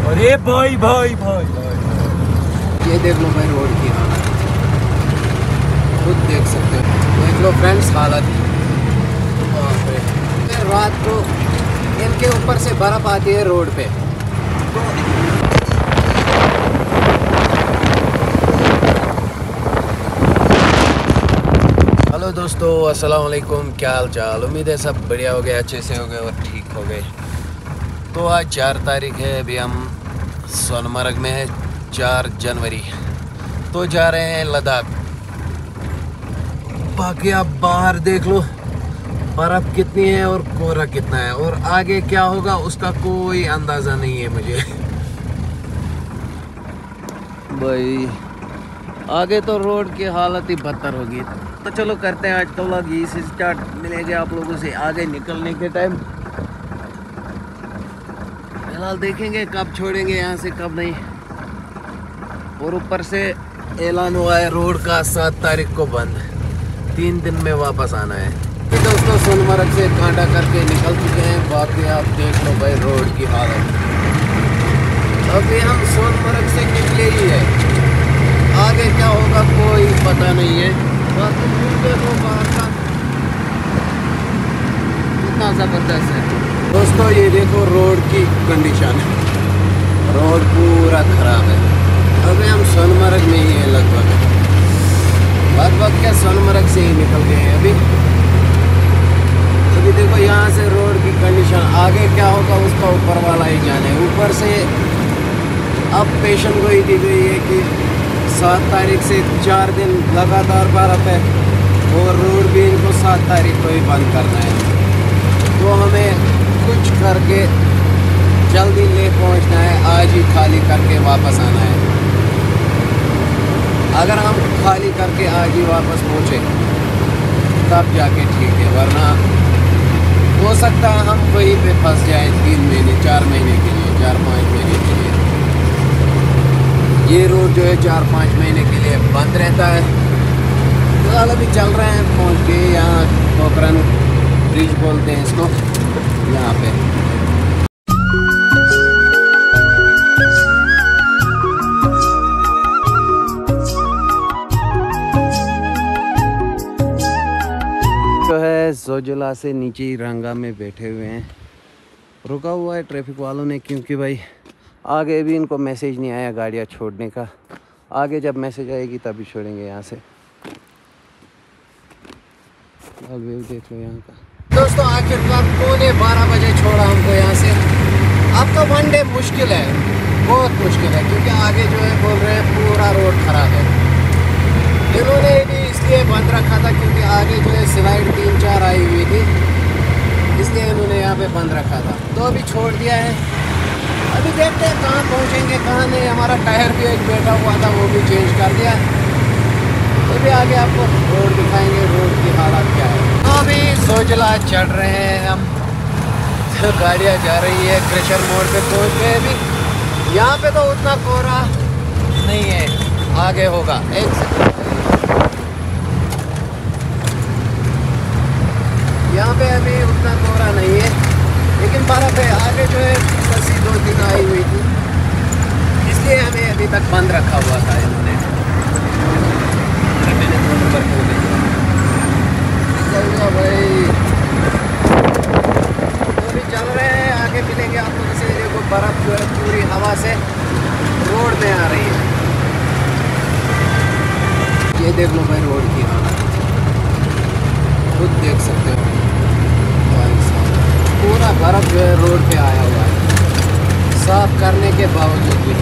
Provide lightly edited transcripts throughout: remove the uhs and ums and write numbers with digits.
अरे भाई भाई भाई भाई ये देख लो भाई रोड की हालत, खुद देख सकते हो। देख लो फ्रेंड्स हालत। रात को इनके ऊपर से बर्फ आती है रोड पे, तो हेलो दोस्तों, अस्सलाम वालेकुम। क्या हाल चाल? उम्मीद है सब बढ़िया हो गए, अच्छे से हो गए और ठीक हो गए। तो आज 4 तारीख है, अभी हम सोनमर्ग में है। 4 जनवरी तो जा रहे हैं लद्दाख। बाकी आप बाहर देख लो बर्फ़ कितनी है और कोहरा कितना है, और आगे क्या होगा उसका कोई अंदाज़ा नहीं है मुझे। भाई आगे तो रोड की हालत ही बदतर होगी। तो चलो करते हैं आज का व्लॉग यही से स्टार्ट। मिलेंगे आप लोगों से आगे निकलने के टाइम। फिलहाल देखेंगे कब छोड़ेंगे यहाँ से कब नहीं। और ऊपर से ऐलान हुआ है रोड का 7 तारीख को बंद, 3 दिन में वापस आना है। तो दोस्तों सोनमर्ग से कांटा करके निकल चुके हैं। बाकी आप देख लो भाई रोड की हालत। अभी हम सोनमर्ग से निकले ही है, आगे क्या होगा कोई पता नहीं है। बाकी देखो बाहर का कितना ज़बरदस्त है। दोस्तों ये देखो रोड की कंडीशन, रोड पूरा ख़राब है। अभी हम सोनमर्ग में ही हैं, लगभग क्या सोनमर्ग से ही निकल गए हैं अभी देखो यहाँ से रोड की कंडीशन। आगे क्या होगा उसका ऊपर वाला ही जाने। ऊपर से अब पेशन गोई दी गई है कि 7 तारीख से 4 दिन लगातार बर्फ है, और रोड भी इनको 7 तारीख को ही बंद करना है। तो हमें कुछ करके जल्दी ले पहुँचना है, आज ही खाली करके वापस आना है। अगर हम खाली करके आज ही वापस पहुँचे तब जाके ठीक है, वरना हो सकता है हम वहीं पे फंस जाएं 3 महीने 4 महीने के लिए, 4-5 महीने के लिए। ये रोड जो है 4-5 महीने के लिए बंद रहता है। फिलहाल अभी चल रहे हैं, पहुँच गए यहाँ पोखरन ब्रिज बोलते हैं इसको, यहाँ पे। जो है जोजिला से नीचे ही रंगा में बैठे हुए हैं। रुका हुआ है ट्रैफिक वालों ने, क्योंकि भाई आगे भी इनको मैसेज नहीं आया गाड़ियाँ छोड़ने का। आगे जब मैसेज आएगी तभी छोड़ेंगे यहाँ से। व्यू देख लो यहाँ का। दोस्तों आखिरकार 11:15 बजे छोड़ा हमको यहाँ से। अब तो 1 डे मुश्किल है, बहुत मुश्किल है, क्योंकि आगे जो है बोल रहे हैं पूरा रोड ख़राब है। इन्होंने भी इसलिए बंद रखा था क्योंकि आगे जो है स्लाइड 3-4 आई हुई थी, इसलिए इन्होंने यहाँ पे बंद रखा था। तो अभी छोड़ दिया है, अभी देखते हैं कहाँ पहुँचेंगे कहाँ नहीं। हमारा टायर भी एक बैठा हुआ था, वो भी चेंज कर दिया। तो भी आगे आपको रोड दिखाएंगे, रोड की हालत क्या है। तो अभी जोजिला चढ़ रहे हैं हम, तो गाड़ियाँ जा रही है। क्रशर मोड़ पे पहुँच गए अभी। यहाँ पे तो उतना कोहरा नहीं है, आगे होगा। एक सेकंड, यहाँ पे अभी उतना कोहरा नहीं है, लेकिन बर्फ़ है। आगे जो है बस 2 दिन आई हुई थी, इसलिए हमें अभी तक बंद रखा हुआ था इन्होंने। मैंने 2 नंबर को चलो भाई, तो अभी चल रहे हैं। आगे मिलेंगे आप लोगों से। देखो बर्फ़ जो है पूरी हवा से रोड में आ रही है। ये देख लो भाई रोड की हालत, खुद देख सकते हो। पूरा बर्फ जो है रोड पे आया हुआ है, साफ करने के बावजूद भी।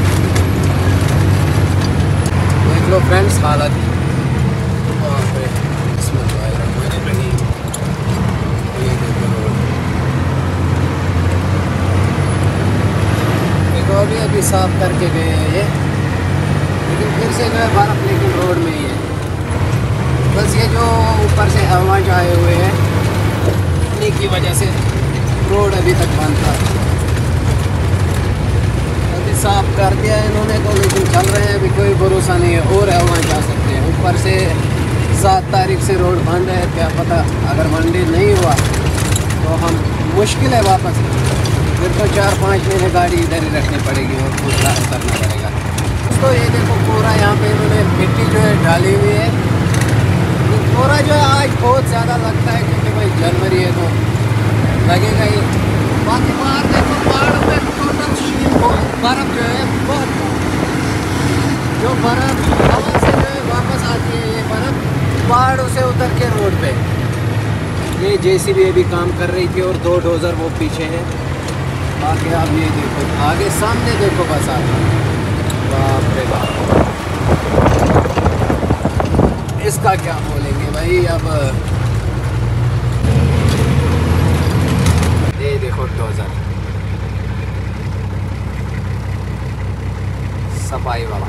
देख लो फ्रेंड्स हालत। देखो अभी साफ करके गए हैं ये, लेकिन फिर से जो है बर्फ लेकिन रोड में ही है। बस ये जो ऊपर से हवाएं आए हुए हैं उन्हीं की वजह से रोड अभी तक बंद था। अभी साफ कर दिया है इन्होंने तो, लेकिन चल रहे हैं। अभी कोई भरोसा नहीं है, और हवाएं जा सकते हैं। ऊपर से 7 तारीख से रोड बंद है, क्या पता अगर मंडे नहीं हुआ तो हम मुश्किल है वापस फिर तो 4-5 महीने गाड़ी इधर ही रखनी पड़ेगी और दूसरा करना पड़ेगा। तो ये देखो पूरा यहाँ पे इन्होंने मिट्टी जो है डाली हुई है। पूरा जो है आज बहुत ज़्यादा लगता है क्योंकि भाई जनवरी है तो लगेगा ही। बाकी बाहर देखो पहाड़ पे टोटल शीट बर्फ जो है बहुत, जो बर्फ हवा से जो है वापस आती है, ये बर्फ पहाड़ों से उतर के रोड पे। ये जेसीबी अभी काम कर रही थी और 2 डोजर वो पीछे है। बाकी आप ये देखो आगे सामने देखो बस आप, बाप रे बाप, इसका क्या बोलेंगे भाई। अब ये देखो डोजर सफाई वाला।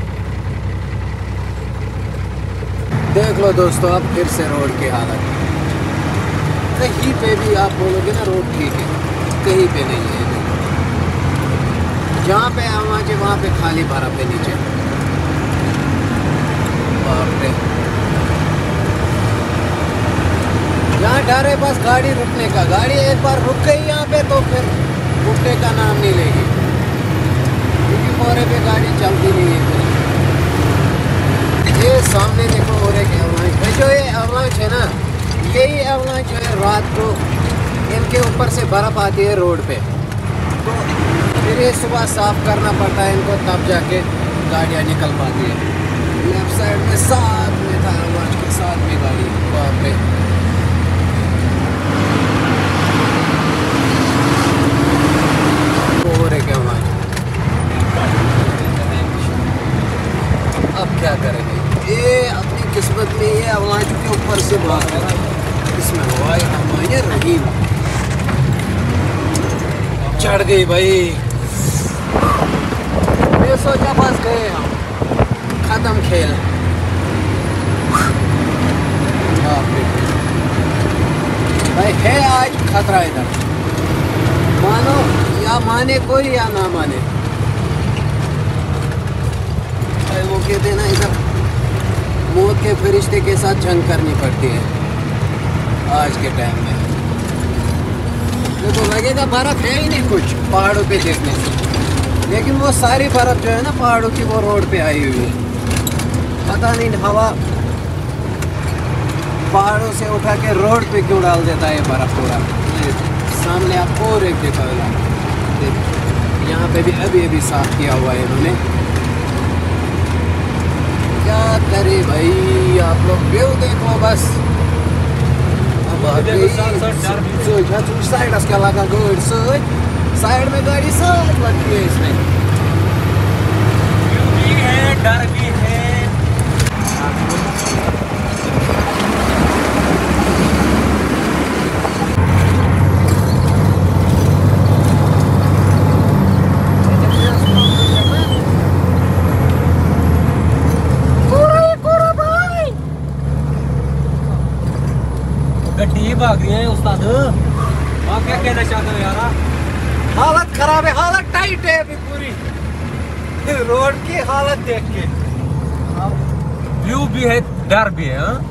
देख लो दोस्तों अब फिर से रोड की हालत, कहीं पे भी आप बोलोगे ना रोड ठीक है, कहीं पे नहीं है। जहाँ पे आवाज़ है वहाँ पे खाली बर्फ है नीचे। बाप रे, यहाँ डर है बस गाड़ी रुकने का। गाड़ी एक बार रुक गई यहाँ पे तो फिर रुकने का नाम नहीं लेगी, क्योंकि मोरे पे गाड़ी चलती नहीं है। ये सामने देखो और एक एवलांच, जो ये एवलांच है ना, यही एवलांच जो है रात को इनके ऊपर से बर्फ़ आती है रोड पे, तो फिर ये सुबह साफ़ करना पड़ता है इनको, तब जाके गाड़ियाँ निकल पाती है। लेफ्ट साइड में साथ में था एवलांच के साथ में गाड़ी। बाप रे, और एक एवलांच। अब क्या करेंगे, ये अपनी किस्मत में ये एवलांच के ऊपर से बात है, इसमें हुआ हमारे रहीम चढ़ गई भाई। ये सोचा बस गए हम, खत्म खेल। भाई है आज खतरा इधर, मानो या माने कोई या ना माने। भाई वो कहते हैं ना इधर मौत के फरिश्ते के साथ जंग करनी पड़ती है आज के टाइम में। देखो लगेगा बर्फ है ही नहीं कुछ पहाड़ों पे देखने से, लेकिन वो सारी बर्फ जो है ना पहाड़ों की वो रोड पे आई हुई है। पता नहीं हवा पहाड़ों से उठा के रोड पे क्यों डाल देता है बर्फ पूरा। सामने आपको और एक देखा होगा, यहाँ पे भी अभी साफ किया हुआ है इन्होंने। क्या करे भाई, आप लोग व्यू देखो बस। साइड क्या लगा गाड़ी, साइड में गाड़ी साथ लगती है इसमें। भी है डर भी है। गड्डी भाग रही है उस्ताद, आप क्या कहना चाहते हो यार? हालत खराब है, हालत टाइट है अभी पूरी रोड की हालत देख के। व्यू भी है डर भी है। हाँ?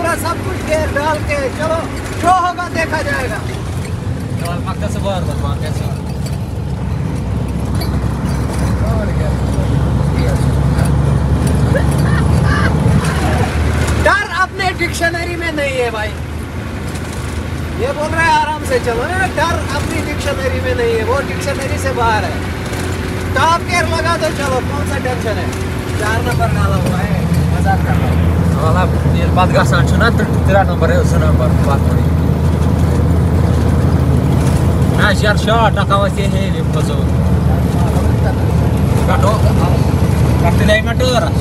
पूरा सब कुछ घेर डाल के चलो, जो होगा देखा जाएगा। डर अपने डिक्शनरी में नहीं है भाई, ये बोल रहे हैं आराम से चलो ना। डर अपनी डिक्शनरी में नहीं है, वो डिक्शनरी से बाहर है। टॉप गियर लगा दो चलो, कौन सा टेंशन है। 4 नंबर डाला हुआ है, मजाक कर रहा हूँ। वाला ये बात का सांच ना 13 नंबर है, उस नंबर बात थोड़ी ना यार। शॉट टाकावाचे हे फसो काटो काटते नाही मटर।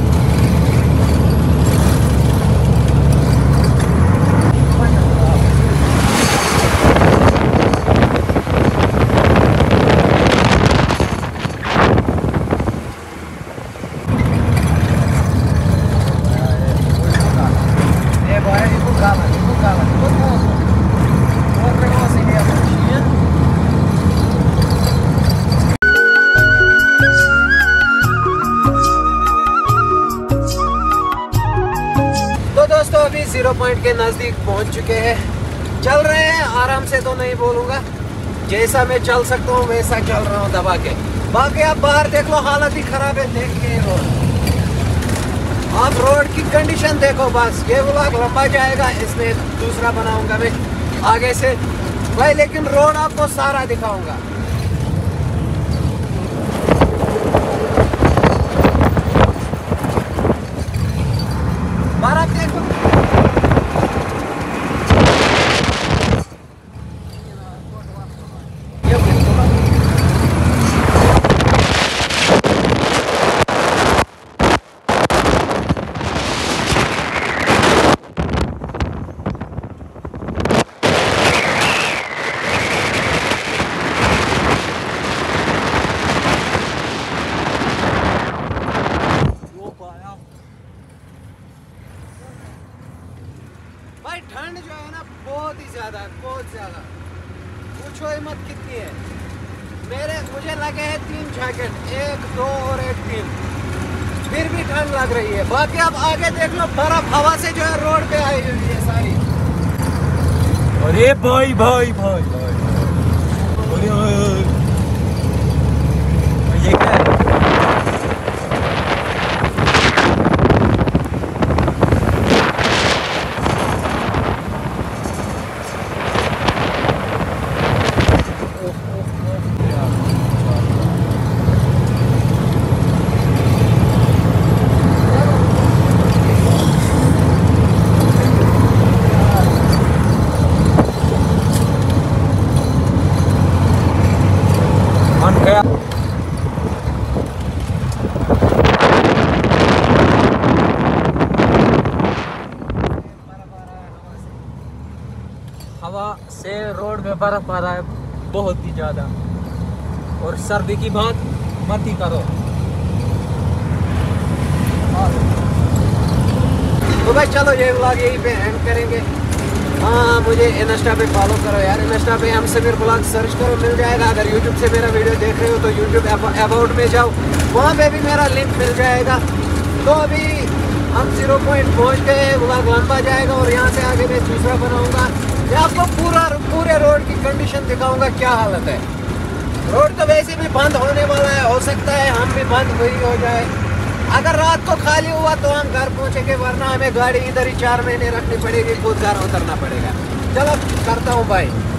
दोस्तों अभी 0 पॉइंट के नज़दीक पहुंच चुके हैं। चल रहे हैं आराम से, तो नहीं बोलूँगा, जैसा मैं चल सकता हूँ वैसा चल रहा हूँ दबा के। बाकी आप बाहर देख लो, हालत ही ख़राब है, देख के रोड, आप रोड की कंडीशन देखो बस। ये व्लॉग लंबा जाएगा, इसमें दूसरा बनाऊँगा मैं आगे से भाई, लेकिन रोड आपको सारा दिखाऊँगा। बाहर देखो, भाई ठंड जो है ना बहुत ही ज्यादा, बहुत ज्यादा, पूछो ही मत कितनी है। मुझे लगे हैं 3 जैकेट, 1 2 और 1 3, फिर भी ठंड लग रही है। बाकी आप आगे देख लो, बर्फ हवा से जो है रोड पे आई हुई है सारी। अरे भाई भाई भाई भाई, अरे ये क्या है? हवा से रोड में बर्फ आ रहा है बहुत ही ज़्यादा, और सर्दी की बात मत ही करो। तो भाई चलो ये व्लॉग यहीं पे एंड करेंगे। हाँ, मुझे इंस्टा पे फॉलो करो यार, इंस्टा पे हम समीर व्लॉग सर्च करो, मिल जाएगा। अगर यूट्यूब से मेरा वीडियो देख रहे हो तो यूट्यूब अबाउट में जाओ, वहाँ पे भी मेरा लिंक मिल जाएगा। तो अभी हम 0 पॉइंट पहुँच गए, व्लॉग लंबा जाएगा और यहाँ से आगे मैं दूसरा बनाऊँगा। मैं आपको पूरे रोड की कंडीशन दिखाऊँगा, क्या हालत है। रोड तो वैसे भी बंद होने वाला है, हो सकता है हम भी बंद वही हो जाए। अगर रात को खाली हुआ तो हम घर पहुँचेंगे, वरना हमें गाड़ी इधर ही 4 महीने रखनी पड़ेगी, खुद घर उतरना पड़ेगा। चलो करता हूँ भाई।